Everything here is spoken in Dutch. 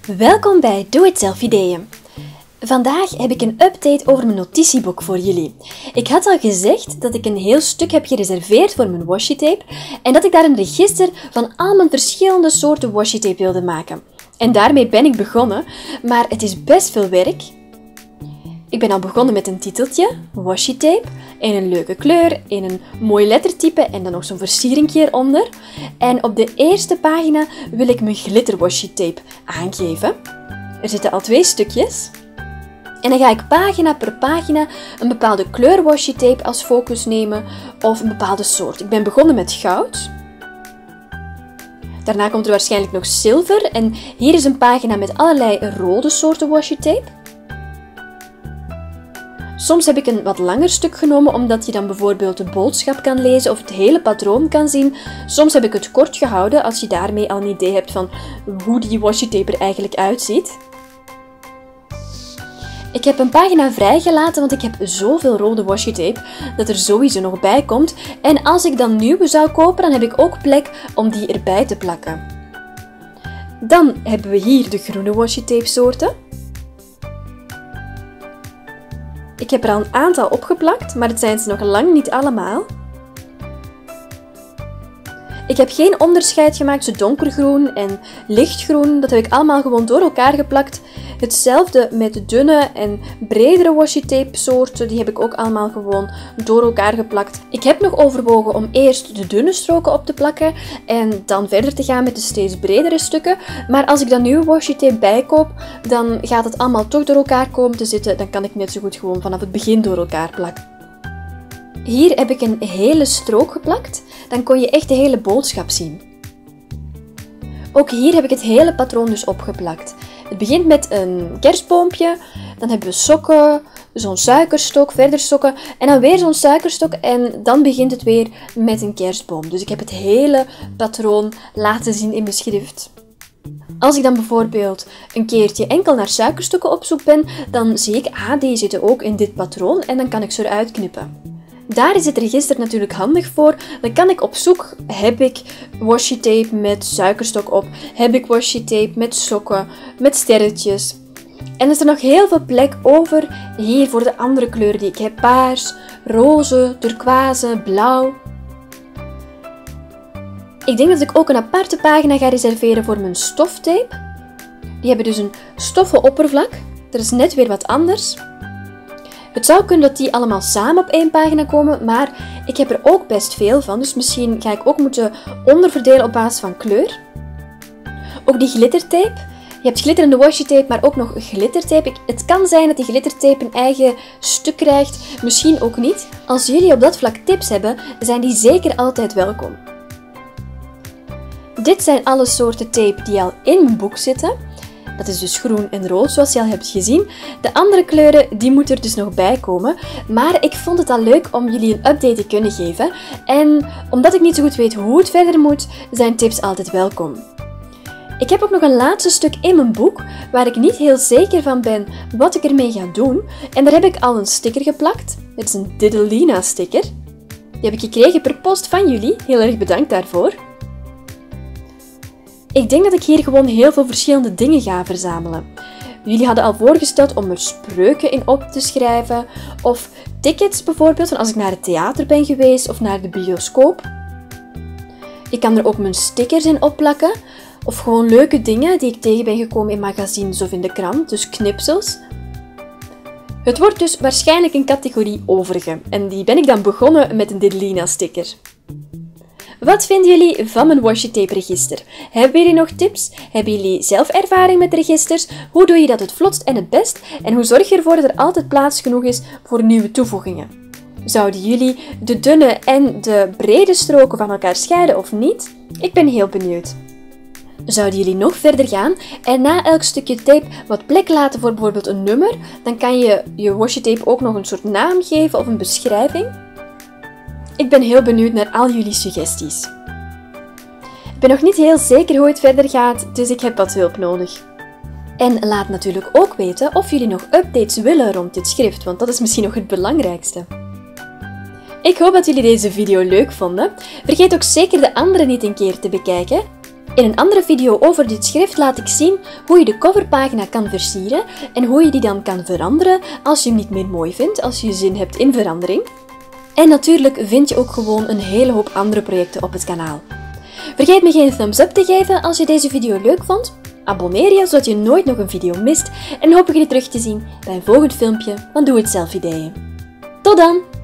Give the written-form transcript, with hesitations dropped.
Welkom bij Doe Het Zelf Ideeën. Vandaag heb ik een update over mijn notitieboek voor jullie. Ik had al gezegd dat ik een heel stuk heb gereserveerd voor mijn washi tape en dat ik daar een register van al mijn verschillende soorten washi tape wilde maken. En daarmee ben ik begonnen, maar het is best veel werk. Ik ben al begonnen met een titeltje, washi tape, en een leuke kleur, en een mooi lettertype en dan nog zo'n versiering eronder. En op de eerste pagina wil ik mijn glitter washi tape aangeven. Er zitten al 2 stukjes. En dan ga ik pagina per pagina een bepaalde kleur washi tape als focus nemen of een bepaalde soort. Ik ben begonnen met goud. Daarna komt er waarschijnlijk nog zilver en hier is een pagina met allerlei rode soorten washi tape. Soms heb ik een wat langer stuk genomen, omdat je dan bijvoorbeeld de boodschap kan lezen of het hele patroon kan zien. Soms heb ik het kort gehouden, als je daarmee al een idee hebt van hoe die washi tape er eigenlijk uitziet. Ik heb een pagina vrijgelaten, want ik heb zoveel rode washi tape dat er sowieso nog bij komt. En als ik dan nieuwe zou kopen, dan heb ik ook plek om die erbij te plakken. Dan hebben we hier de groene washi tape soorten. Ik heb er al een aantal opgeplakt, maar het zijn ze nog lang niet allemaal. Ik heb geen onderscheid gemaakt tussen donkergroen en lichtgroen. Dat heb ik allemaal gewoon door elkaar geplakt. Hetzelfde met de dunne en bredere washi tape soorten. Die heb ik ook allemaal gewoon door elkaar geplakt. Ik heb nog overwogen om eerst de dunne stroken op te plakken en dan verder te gaan met de steeds bredere stukken. Maar als ik dan nieuwe washi tape bijkoop, dan gaat het allemaal toch door elkaar komen te zitten. Dan kan ik net zo goed gewoon vanaf het begin door elkaar plakken. Hier heb ik een hele strook geplakt. Dan kon je echt de hele boodschap zien. Ook hier heb ik het hele patroon dus opgeplakt. Het begint met een kerstboompje, dan hebben we sokken, zo'n suikerstok, verder sokken en dan weer zo'n suikerstok en dan begint het weer met een kerstboom. Dus ik heb het hele patroon laten zien in mijn schrift. Als ik dan bijvoorbeeld een keertje enkel naar suikerstokken op zoek ben, dan zie ik, die zitten ook in dit patroon en dan kan ik ze eruit knippen. Daar is het register natuurlijk handig voor. Dan kan ik op zoek, heb ik washi tape met suikerstok op, heb ik washi tape met sokken, met sterretjes. En is er nog heel veel plek over hier voor de andere kleuren die ik heb. Paars, roze, turquoise, blauw. Ik denk dat ik ook een aparte pagina ga reserveren voor mijn stoftape. Die hebben dus een stoffen oppervlak. Dat is net weer wat anders. Het zou kunnen dat die allemaal samen op 1 pagina komen, maar ik heb er ook best veel van, dus misschien ga ik ook moeten onderverdelen op basis van kleur. Ook die glittertape. Je hebt glitterende washi tape, maar ook nog glittertape. Het kan zijn dat die glittertape een eigen stuk krijgt, misschien ook niet. Als jullie op dat vlak tips hebben, zijn die zeker altijd welkom. Dit zijn alle soorten tape die al in mijn boek zitten. Dat is dus groen en rood, zoals je al hebt gezien. De andere kleuren, die moeten er dus nog bij komen. Maar ik vond het al leuk om jullie een update te kunnen geven. En omdat ik niet zo goed weet hoe het verder moet, zijn tips altijd welkom. Ik heb ook nog een laatste stuk in mijn boek, waar ik niet heel zeker van ben wat ik ermee ga doen. En daar heb ik al een sticker geplakt. Het is een Didelina sticker. Die heb ik gekregen per post van jullie. Heel erg bedankt daarvoor. Ik denk dat ik hier gewoon heel veel verschillende dingen ga verzamelen. Jullie hadden al voorgesteld om er spreuken in op te schrijven. Of tickets bijvoorbeeld, van als ik naar het theater ben geweest of naar de bioscoop. Ik kan er ook mijn stickers in opplakken. Of gewoon leuke dingen die ik tegen ben gekomen in magazines of in de krant, dus knipsels. Het wordt dus waarschijnlijk een categorie overige. En die ben ik dan begonnen met een Didelina sticker. Wat vinden jullie van mijn washi tape register? Hebben jullie nog tips? Hebben jullie zelf ervaring met registers? Hoe doe je dat het vlotst en het best? En hoe zorg je ervoor dat er altijd plaats genoeg is voor nieuwe toevoegingen? Zouden jullie de dunne en de brede stroken van elkaar scheiden of niet? Ik ben heel benieuwd. Zouden jullie nog verder gaan en na elk stukje tape wat plek laten voor bijvoorbeeld een nummer? Dan kan je je washi tape ook nog een soort naam geven of een beschrijving. Ik ben heel benieuwd naar al jullie suggesties. Ik ben nog niet heel zeker hoe het verder gaat, dus ik heb wat hulp nodig. En laat natuurlijk ook weten of jullie nog updates willen rond dit schrift, want dat is misschien nog het belangrijkste. Ik hoop dat jullie deze video leuk vonden. Vergeet ook zeker de andere niet een keer te bekijken. In een andere video over dit schrift laat ik zien hoe je de coverpagina kan versieren en hoe je die dan kan veranderen als je hem niet meer mooi vindt, als je zin hebt in verandering. En natuurlijk vind je ook gewoon een hele hoop andere projecten op het kanaal. Vergeet me geen thumbs up te geven als je deze video leuk vond. Abonneer je zodat je nooit nog een video mist en hoop ik je terug te zien bij een volgend filmpje van Doe Het Zelf Ideeën. Tot dan!